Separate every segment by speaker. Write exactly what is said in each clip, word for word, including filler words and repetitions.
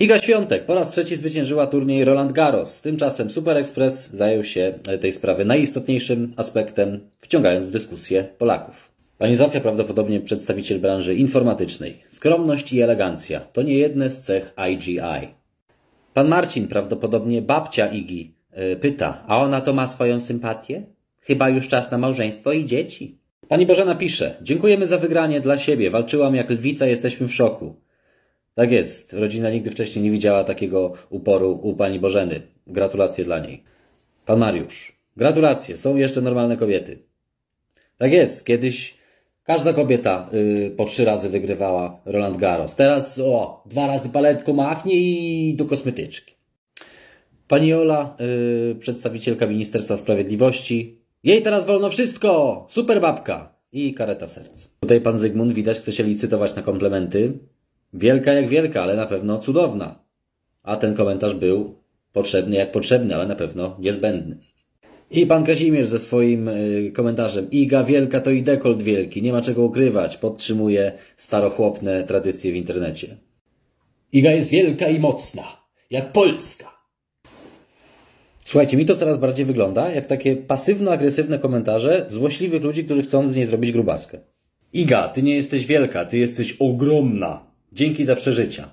Speaker 1: Iga Świątek po raz trzeci zwyciężyła turniej Roland Garros. Tymczasem Super Express zajął się tej sprawy najistotniejszym aspektem, wciągając w dyskusję Polaków. Pani Zofia, prawdopodobnie przedstawiciel branży informatycznej. Skromność i elegancja to nie jedne z cech I G I. Pan Marcin, prawdopodobnie babcia Igi, pyta, a ona to ma swoją sympatię? Chyba już czas na małżeństwo i dzieci. Pani Bożena pisze, dziękujemy za wygranie dla siebie, walczyłam jak lwica, jesteśmy w szoku. Tak jest, rodzina nigdy wcześniej nie widziała takiego uporu u pani Bożeny. Gratulacje dla niej. Pan Mariusz, gratulacje, są jeszcze normalne kobiety. Tak jest, kiedyś każda kobieta yy, po trzy razy wygrywała Roland Garros. Teraz o, dwa razy paletką machnie i do kosmetyczki. Pani Jola, yy, przedstawicielka Ministerstwa Sprawiedliwości. Jej teraz wolno wszystko! Super babka! I kareta serc. Tutaj pan Zygmunt, widać, chce się licytować na komplementy. Wielka jak wielka, ale na pewno cudowna. A ten komentarz był potrzebny jak potrzebny, ale na pewno niezbędny. I pan Kazimierz ze swoim y, komentarzem. Iga wielka to i dekolt wielki, nie ma czego ukrywać. Podtrzymuje starochłopne tradycje w internecie. Iga jest wielka i mocna, jak Polska. Słuchajcie, mi to coraz bardziej wygląda jak takie pasywno-agresywne komentarze złośliwych ludzi, którzy chcą z niej zrobić grubaskę. Iga, ty nie jesteś wielka, ty jesteś ogromna. Dzięki za przeżycia.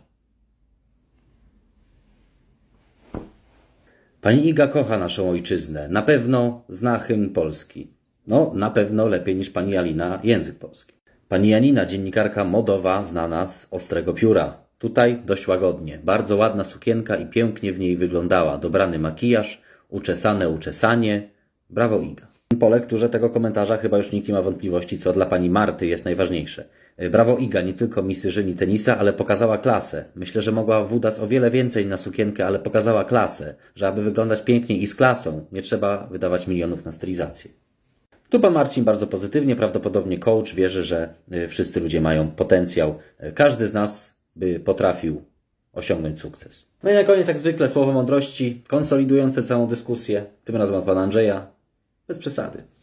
Speaker 1: Pani Iga kocha naszą ojczyznę. Na pewno zna hymn polski. No, na pewno lepiej niż pani Alina język polski. Pani Janina, dziennikarka modowa, znana z ostrego pióra. Tutaj dość łagodnie. Bardzo ładna sukienka i pięknie w niej wyglądała. Dobrany makijaż, uczesane uczesanie. Brawo Iga. Po lekturze tego komentarza chyba już nikt nie ma wątpliwości, co dla pani Marty jest najważniejsze. Brawo Iga, nie tylko mistrzyni tenisa, ale pokazała klasę. Myślę, że mogła wydać o wiele więcej na sukienkę, ale pokazała klasę. Że aby wyglądać pięknie i z klasą, nie trzeba wydawać milionów na stylizację. Tu pan Marcin bardzo pozytywnie, prawdopodobnie coach, wierzy, że wszyscy ludzie mają potencjał. Każdy z nas by potrafił osiągnąć sukces. No i na koniec, jak zwykle, słowo mądrości, konsolidujące całą dyskusję. Tym razem od pana Andrzeja. Bez przesady.